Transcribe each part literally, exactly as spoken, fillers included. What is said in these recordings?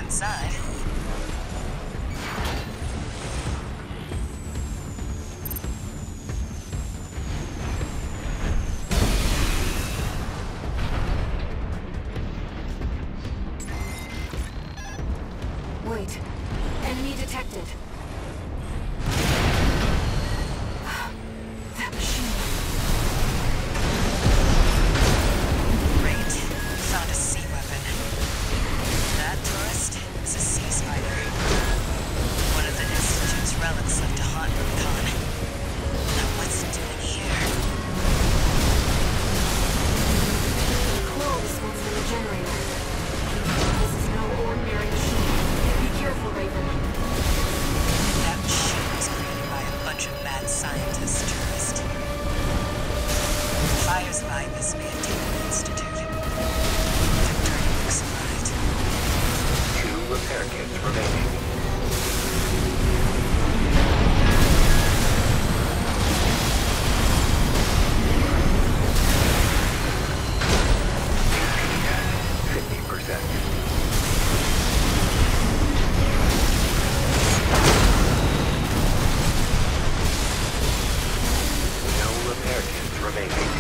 inside. Wait. Enemy detected. That machine. Great. Found a sea weapon. That tourist is a sea spider. One of the Institute's relics left to haunt Rubicon. Now what's it doing here? Coral response to the generator. This is no ordinary machine. Be careful, Raven. That machine was created by a bunch of mad scientists, tourist. The fire's of Ibis may have taken the Institute. Victor looks right. Two repair kits remaining. fifty percent. No repair kits remaining.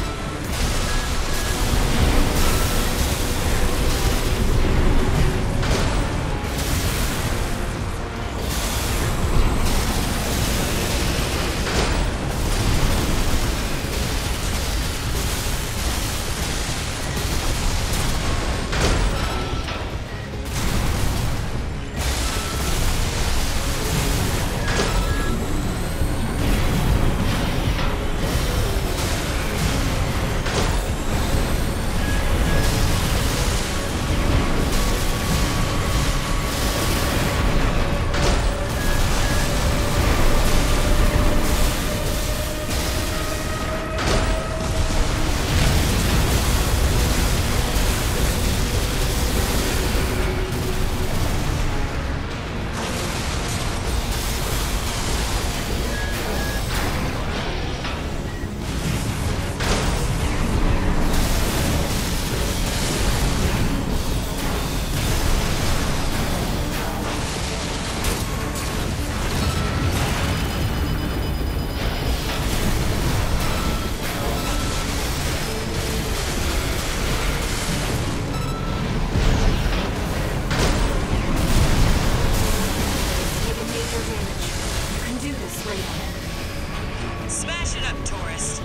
Taking major damage. You can do this, Raven. Smash it up, tourist!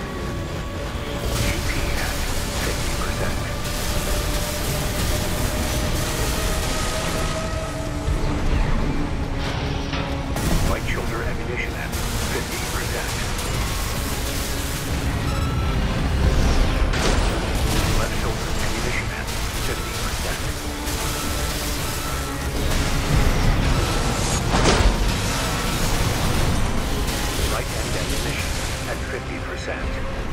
G P at fifty percent. Light shoulder ammunition at fifty percent. Left shoulder ammunition at fifty percent. Right hand ammunition at fifty percent.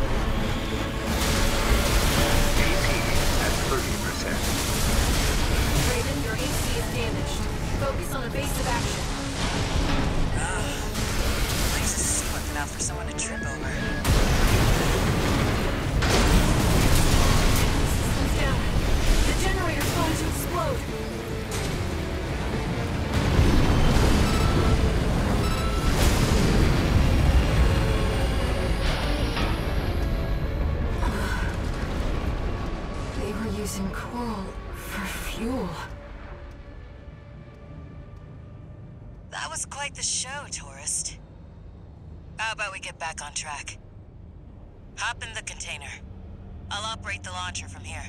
G P at thirty percent. Raven, your A C is damaged. Focus on evasive action. Ah, leaves a sea weapon out for someone to trip over. Systems down. The generator's going to explode. They were using coral for fuel. That was quite the show, tourist. How about we get back on track? Hop in the container. I'll operate the launcher from here.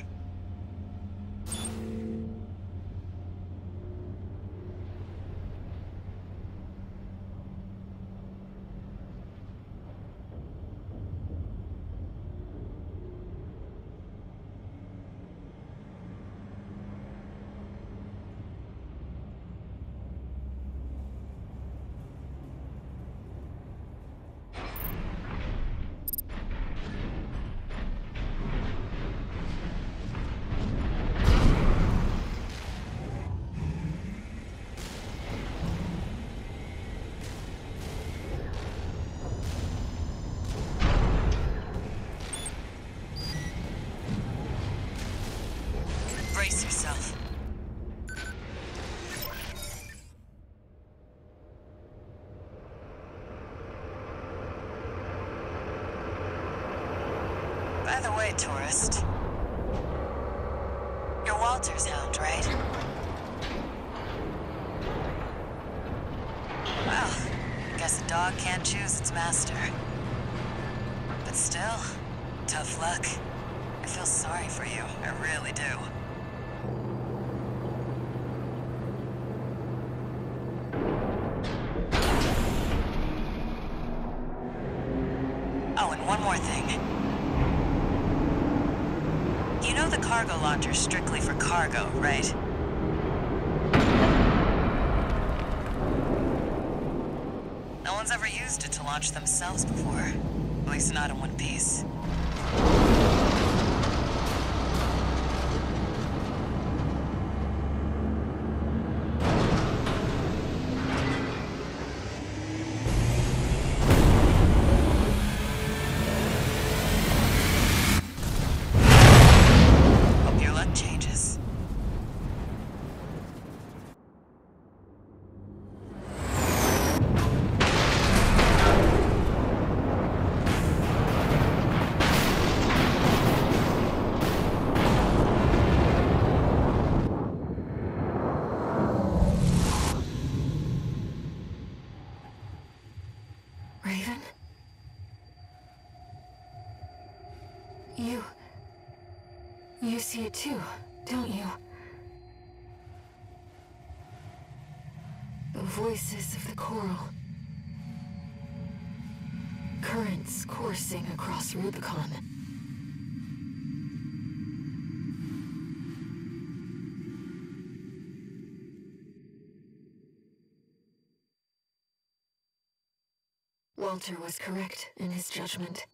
Brace yourself. By the way, tourist. You're Walter's hound, right? Well, I guess a dog can't choose its master. But still, tough luck. I feel sorry for you, I really do. Oh, and one more thing. You know the cargo launcher's strictly for cargo, right? No one's ever used it to launch themselves before. At least not in one piece. Hope your luck changes. Raven? You... You see it too, don't you? The voices of the coral. Currents coursing across Rubicon. Walter was correct in his judgment.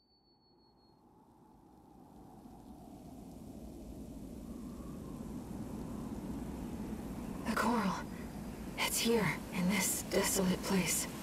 The coral. It's here, in this desolate place.